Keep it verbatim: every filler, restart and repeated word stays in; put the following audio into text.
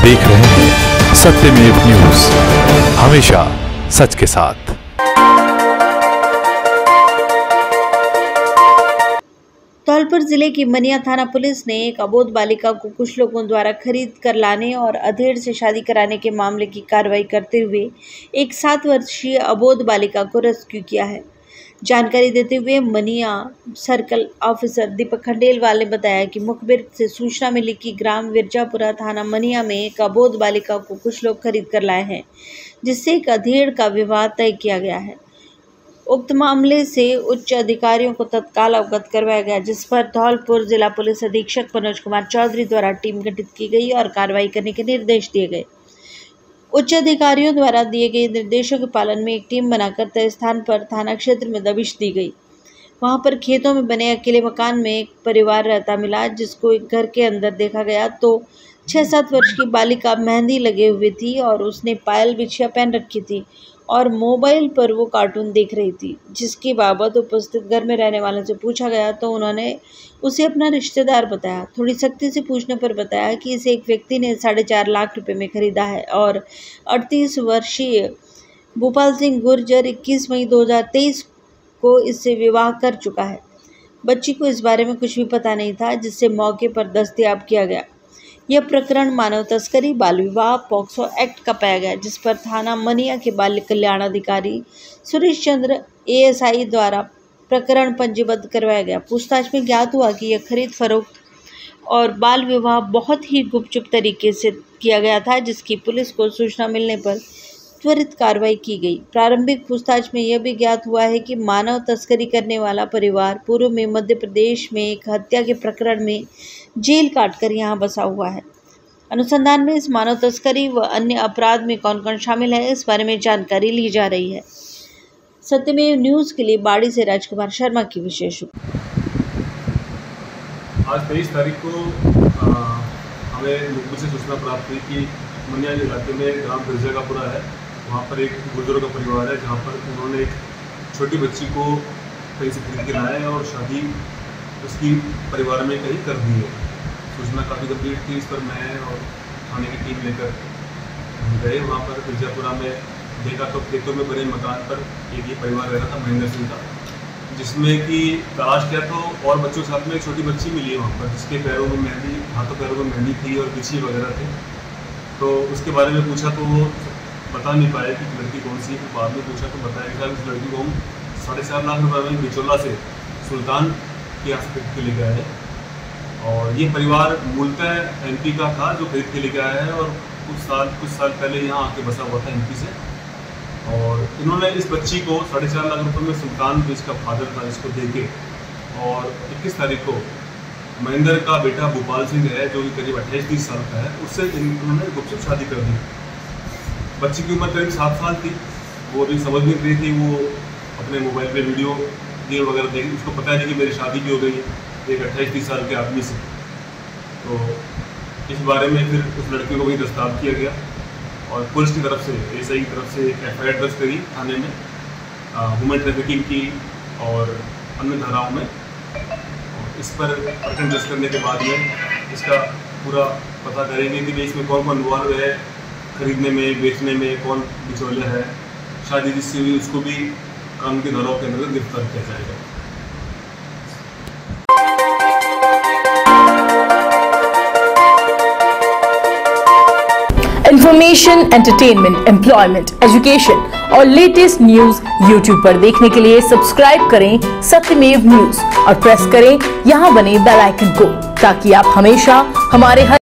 देख रहे हैं सत्यमेव न्यूज, हमेशा सच के साथ। धौलपुर जिले की मनिया थाना पुलिस ने एक अबोध बालिका को कुछ लोगों द्वारा खरीद कर लाने और अधेड़ से शादी कराने के मामले की कार्रवाई करते हुए एक सात वर्षीय अबोध बालिका को रेस्क्यू किया है। जानकारी देते हुए मनिया सर्कल ऑफिसर दीपक खंडेलवाल ने बताया कि मुखबिर से सूचना मिली कि ग्राम विरजापुरा थाना मनिया में एक अबोध बालिका को कुछ लोग खरीद कर लाए हैं, जिससे एक अधेड़ का विवाह तय किया गया है। उक्त मामले से उच्च अधिकारियों को तत्काल अवगत करवाया गया, जिस पर धौलपुर जिला पुलिस अधीक्षक मनोज कुमार चौधरी द्वारा टीम गठित की गई और कार्रवाई करने के निर्देश दिए गए। उच्च अधिकारियों द्वारा दिए गए निर्देशों के पालन में एक टीम बनाकर तय स्थान पर थाना क्षेत्र में दबिश दी गई। वहां पर खेतों में बने अकेले मकान में एक परिवार रहता मिला, जिसको एक घर के अंदर देखा गया तो छः सात वर्ष की बालिका मेहंदी लगे हुए थी और उसने पायल बिछिया पहन रखी थी और मोबाइल पर वो कार्टून देख रही थी, जिसकी बाबत उपस्थित घर में रहने वालों से पूछा गया तो उन्होंने उसे अपना रिश्तेदार बताया। थोड़ी सख्ती से पूछने पर बताया कि इसे एक व्यक्ति ने साढ़े चार लाख रुपए में खरीदा है और अड़तीस वर्षीय भूपाल सिंह गुर्जर इक्कीस मई दो हज़ार तेईस को इससे विवाह कर चुका है। बच्ची को इस बारे में कुछ भी पता नहीं था, जिससे मौके पर दस्तयाब किया गया। यह प्रकरण मानव तस्करी बाल विवाह पॉक्सो एक्ट का पाया गया, जिस पर थाना मनिया के बाल कल्याण अधिकारी सुरेश चंद्र एएसआई द्वारा प्रकरण पंजीबद्ध करवाया गया। पूछताछ में ज्ञात हुआ कि यह खरीद फरोख्त और बाल विवाह बहुत ही गुपचुप तरीके से किया गया था, जिसकी पुलिस को सूचना मिलने पर त्वरित कार्रवाई की गई। प्रारंभिक पूछताछ में यह भी ज्ञात हुआ है कि मानव तस्करी करने वाला परिवार पूर्व में मध्य प्रदेश में एक हत्या के प्रकरण में जेल काटकर यहां बसा हुआ है। अनुसंधान में इस मानव तस्करी व अन्य अपराध में कौन कौन शामिल है, इस बारे में जानकारी ली जा रही है। सत्यमेव न्यूज के लिए बाड़ी से राजकुमार शर्मा की विशेष आज तेईस तारीख को आ, हमें मुखबिर से सूचना प्राप्त हुई कि मनिया इलाके में ग्राम विरजापुरा है, वहाँ पर एक बुजुर्ग का परिवार है, जहाँ पर उन्होंने एक छोटी बच्ची को कहीं से खरीद के लाया है और शादी उसकी परिवार में कहीं कर दी है। सूचना काफ़ी गंभीर थी, इस पर मैं और थाने की टीम लेकर गए। वहाँ पर विरजापुरा में देखा तो खेतों में बने मकान पर एक ये परिवार रहता था महेंद्र सिंह का, जिसमें कि तलाश किया तो और बच्चों के साथ में एक छोटी बच्ची मिली है वहाँ पर, जिसके पैरों में मेहंदी, हाथों पैरों में मेहंदी थी और बिछी वगैरह थे। तो उसके बारे में पूछा तो वो बता नहीं पाया कि लड़की कौन सी है। बाद में पूछा तो बताया कि उस लड़की को हम साढ़े चार लाख रुपये में बिचौला से सुल्तान के यहाँ से खरीद के लेके आए हैं। और ये परिवार मूलतः एमपी का था जो खरीद के लेके आया है और कुछ साल कुछ साल पहले यहाँ आके बसा हुआ था एमपी से। और इन्होंने इस बच्ची को साढ़े चार लाख रुपये में सुल्तान जो इसका फादर था इसको दे के और इक्कीस तारीख को महेंद्र का बेटा भूपाल सिंह है जो कि करीब अट्ठाईस तीस साल का है, उससे इन्होंने गुपचुप शादी कर दी। बच्ची की उम्र करीब सात साल थी, वो अभी समझ नहीं रही थी, वो अपने मोबाइल पे वीडियो गेम वगैरह देखी, उसको पता नहीं कि मेरी शादी भी हो गई है एक अट्ठाईस तीस साल के आदमी से। तो इस बारे में फिर उस लड़के को भी गिरफ्तार किया गया और पुलिस की तरफ से एसआई की तरफ से एक एफ आई आर दर्ज करी थाने में ह्यूमन ट्रैफिकिंग की और अन्य धाराओं में। इस पर प्रकरण दर्ज करने के बाद में इसका पूरा पता करेंगे कि भाई इसमें कौन कौन इन्वॉल्व है, खरीदने में, बेचने में, कौन बिचौलिया है, शादी जिससे हुई उसको भी कानून की धाराओं के अंतर्गत गिरफ्तार किया जाएगा। इंफॉर्मेशन, एंटरटेनमेंट, एम्प्लॉयमेंट, एजुकेशन और लेटेस्ट न्यूज यूट्यूब पर देखने के लिए सब्सक्राइब करें सत्यमेव न्यूज और प्रेस करें यहां बने बेल आइकन को, ताकि आप हमेशा हमारे हर